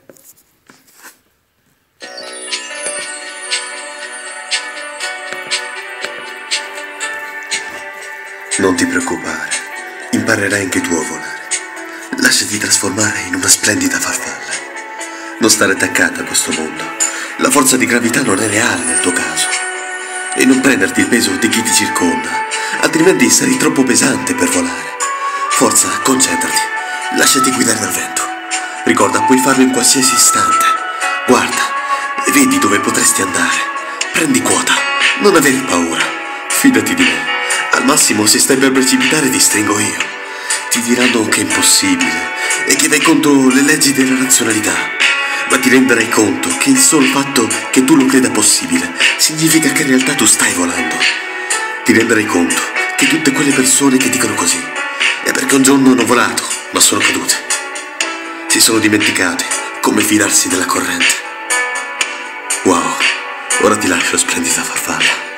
Non ti preoccupare, imparerai anche tu a volare. Lasciati trasformare in una splendida farfalla. Non stare attaccata a questo mondo. La forza di gravità non è reale nel tuo caso. E non prenderti il peso di chi ti circonda, altrimenti sarai troppo pesante per volare. Forza, concentrati, lasciati guidare dal vento. Ricorda, puoi farlo in qualsiasi istante. Guarda e vedi dove potresti andare. Prendi quota, non avere paura. Fidati di me. Al massimo, se stai per precipitare, ti stringo io. Ti diranno che è impossibile e che vai contro le leggi della razionalità. Ma ti renderai conto che il solo fatto che tu lo creda possibile significa che in realtà tu stai volando. Ti renderai conto che tutte quelle persone che dicono così è perché un giorno hanno volato, ma sono cadute. Si sono dimenticate come fidarsi della corrente. Wow, ora ti lascio, splendida farfalla.